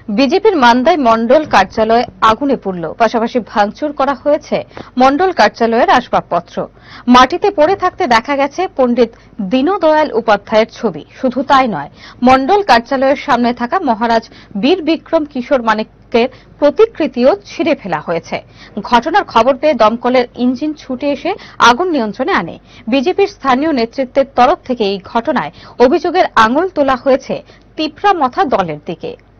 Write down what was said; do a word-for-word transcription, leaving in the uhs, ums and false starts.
বিজেপির মান্দায় মন্ডল কার্যালয়ে আগুনে পুড়ল, পাশাপাশি ভাঙচুর করা হয়েছে মন্ডল কার্যালয়ের আসবাবপত্র। মাটিতে পড়ে থাকতে দেখা গেছে পণ্ডিত দীনদয়াল উপাধ্যায়ের ছবি। শুধু তাই নয়, মন্ডল কার্যালয়ের সামনে থাকা মহারাজ বীর বিক্রম কিশোর মানিক্যের প্রতিকৃতিও ছিঁড়ে ফেলা হয়েছে। ঘটনার খবর পেয়ে দমকলের ইঞ্জিন ছুটে এসে আগুন নিয়ন্ত্রণে আনে। বিজেপির স্থানীয় নেতৃত্বের তরফ থেকে এই ঘটনায় অভিযোগের আঙুল তোলা হয়েছে তিপ্রামথা দলের দিকে।